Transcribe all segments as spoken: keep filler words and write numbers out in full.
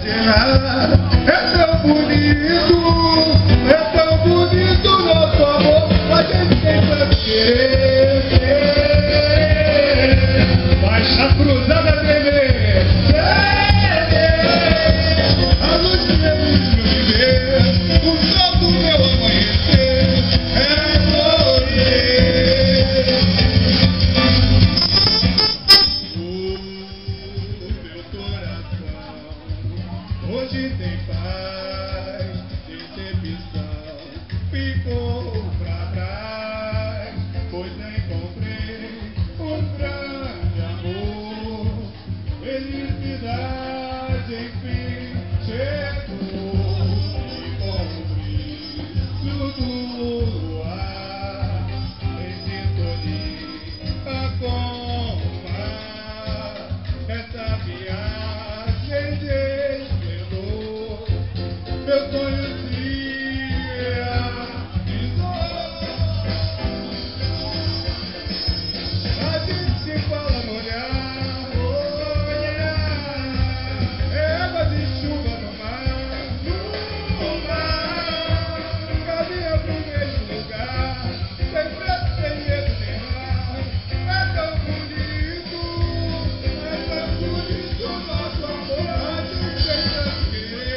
É tão bonito, é tão bonito nosso amor, a gente tem tanto querer. Mas a cruzada tremer, a luz que reduz meu viver, o sol do meu amanhecer é você. O meu coração hoje tem paz, decepção ficou pra trás, pois encontrei um grande amor, felicidade enfim chegou, e com o brilho do luar, em sintonia com o mar, essa viagem de esplendor, meu sonho se realizou. A gente se fala no olhar, é água de chuva no mar, no mar, caminha pro mesmo lugar, sem pressa, sem medo de errar. É tão bonito, é tão bonito nosso amor, a gente tem tanto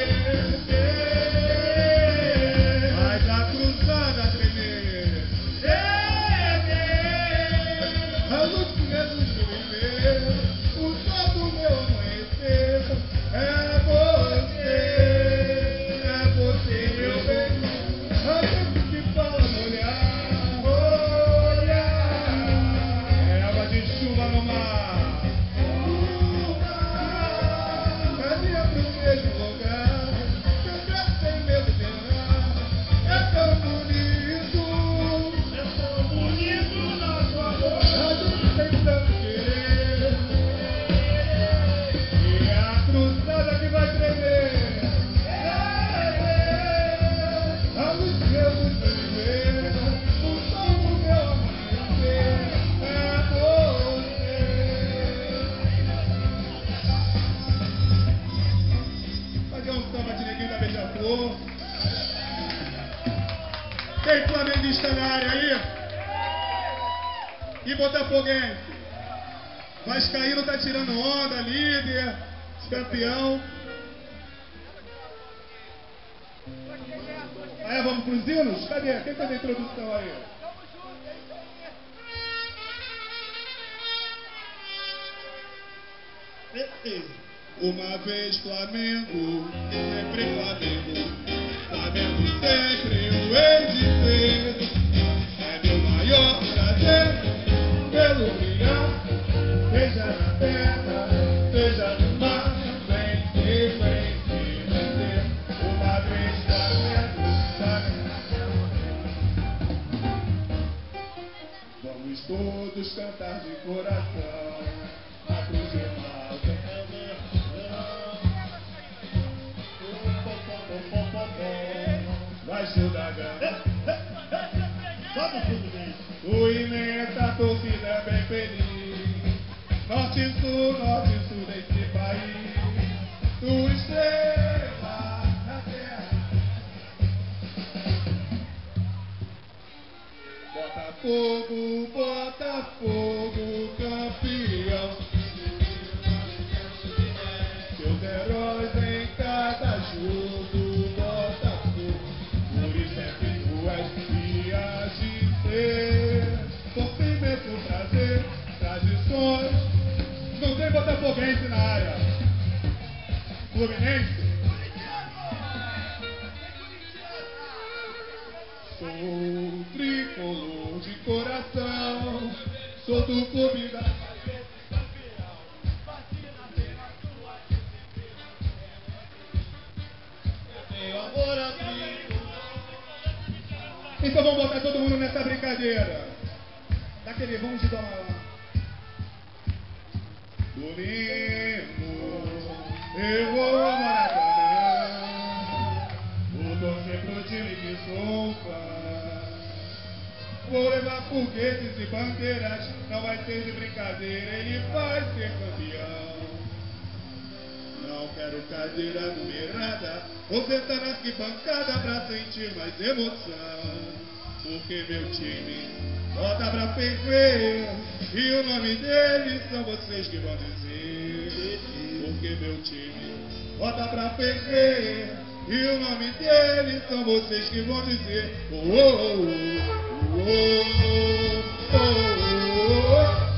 querer, mas a cruzada tremer, a luz que reduz meu viver, o sol do meu amanhecer é você, é você, meu bem. A gente se fala no olhar, olhar, é água de chuva no mar, no mar, caminha pro mesmo lugar, sem pressa, sem medo de errar. É tão bonito, é tão bonito nosso amor, a gente tem tanto querer, e é a cruzada que vai tremer, a luz que reduz meu viver, o sol do meu amanhecer é você. Fazer um samba de neguinho da Beija-Flor. Tem flamenguista na área aí? E botafoguense? Vascaíno tá tirando onda, líder, campeão. Aí vamos pros hinos? Cadê? Quem fez a introdução aí? Uma vez Flamengo, sempre Flamengo, Flamengo sempre eu hei de ser. É meu maior prazer pelo brilhar, seja na terra, seja no mar, vencer, vencer, vencer. Uma vez Flamengo, Flamengo. Vamos todos cantar de coração, a cruz e o mal. Vai ajudar, galera. Vamos tudo bem. O imensa torcida bem feliz. Norte e sul, norte e sul desse país. Tua estrela na terra. Botafogo, Botafogo, campeão. Seus heróis em cada jogo. Sofrimento, prazer, tradições. Não tem botafoguense na área. Fluminense. Sou tricolor de coração. Sou do clube da... Meu amor amigo. Então vamos botar todo mundo nessa brincadeira. Daquele vamos de tomar lá. Domingo, eu vou ao Maracanã. Vou torcer pro time que sou fã. Vou levar foguetes e bandeiras. Não vai ser de brincadeira, ele vai ser campeão. Não quero cadeira numerada, vou sentar na arquibancada pra sentir mais emoção. Porque meu time bota pra ferver, e o nome deles são vocês que vão dizer. Porque meu time bota pra ferver, e o nome deles são vocês que vão dizer. Oh, oh, oh, oh, oh, oh, oh.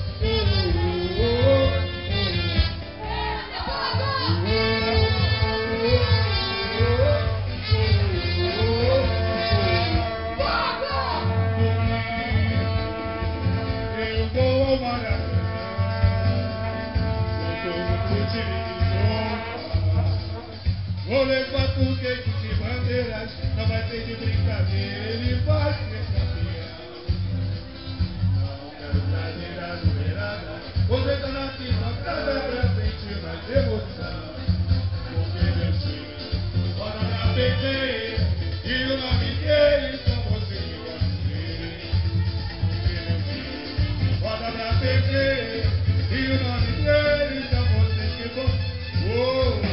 Vou levar foguete de bandeiras, não vai ter de brincadeira, ele vai ser campeão. Não quero cadeira numerada, vou sentar na arquibancada pra sentir mais emoção. Porque meu time bota pra perder, e o nome dele são vocês que vão dizer. Porque meu time bota pra perder, e o nome dele são vocês que vão dizer. Oh,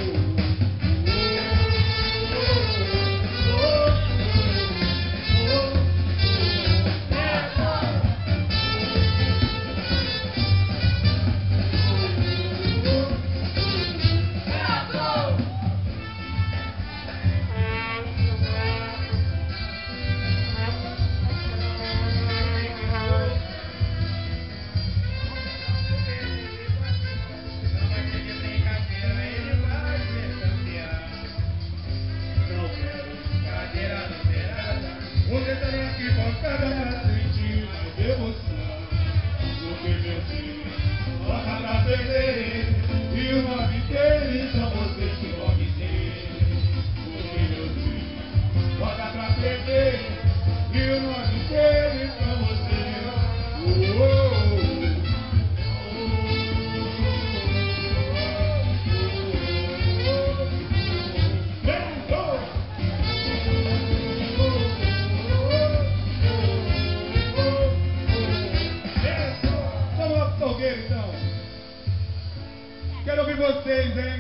quero ouvir vocês, hein?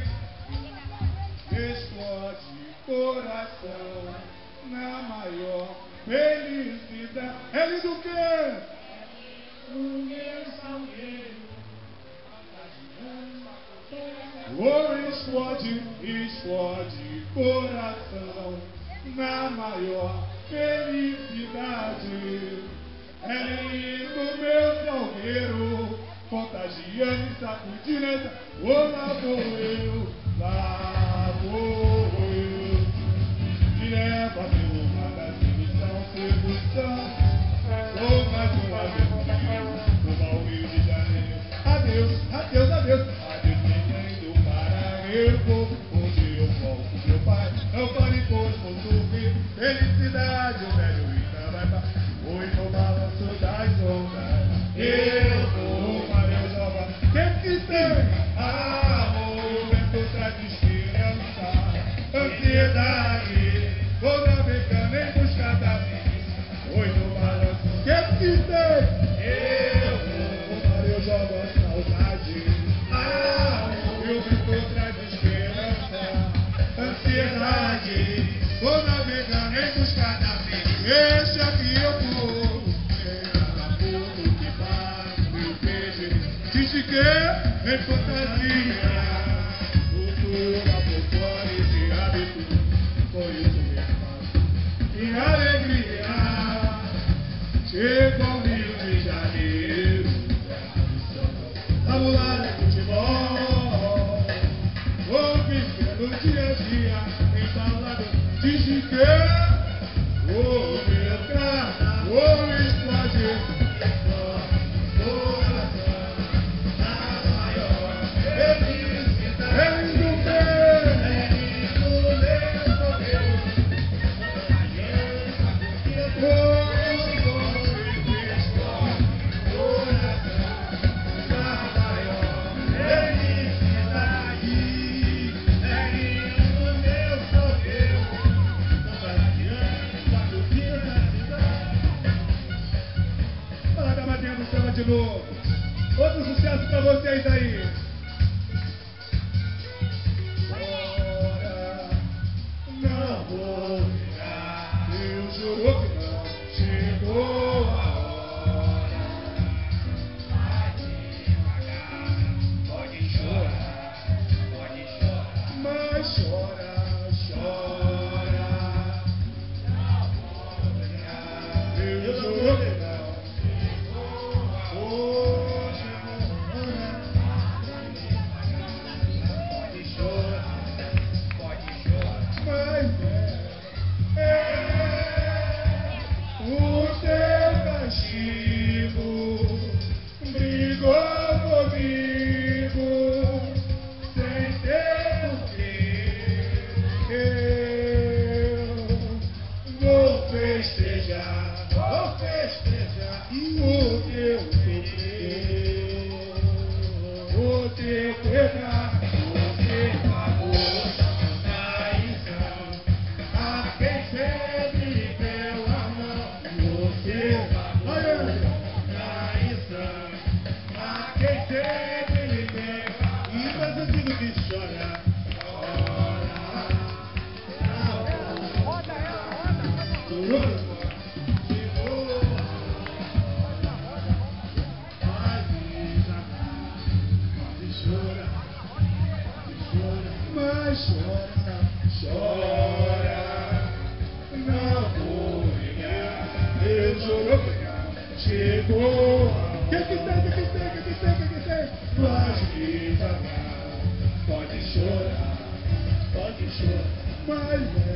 Explode coração na maior felicidade. Ele do quê? Oh, explode, explode coração na maior felicidade. É lindo meu salgueiro, contagiando e sacudindo essa. Oh, lá vou eu, lá vou eu, me leva pelo magazine São Sedução. Oh, mais uma vez, rumo ao Rio de Janeiro. Adeus, adeus, adeus, adeus, menino, para eu vou, onde eu volto, meu pai, não pare, pois vou sorrir. Felicidade, o velho Rita vai pra. Oi, no balanço das ondas, eu vou para meu jovem. Quem que tem amor, vento traz esperança, ansiedade, vou navegando em busca da vida. Oi, no balanço, quem que tem? Eu vou para meu jovem saudade. Amor, meu vento traz esperança, ansiedade, vou navegando em busca da vida. Esse aqui eu vou, era tudo que faz meu beijo. Diz que em fantasia, cultura, folclore e hábito, foi isso mesmo. E alegria, chegou ao Rio de Janeiro. Vamos lá no futebol, vou viver no dia a dia, embalado. Diz que oh, meu cara, oh, explode coração na maior felicidade. Ele do quê? Ele do meu sorriso, oh, explode coração na maior felicidade. Ele do meu sorriso, fala, Gamadinha do Samba de novo. Outro sucesso pra vocês aí. pegar. Você pagou traição a quem sempre lhe deu a mão. Você pagou traição a quem sempre lhe deu a mão. E mas eu digo que chora, chora. Roda ela, roda. Mas chora, chora, não vou negar, eu choro, chegou. Quem que tem, quem que tem, quem que tem, quem que tem? Mas que devagar, pode chorar, pode chorar, mas é.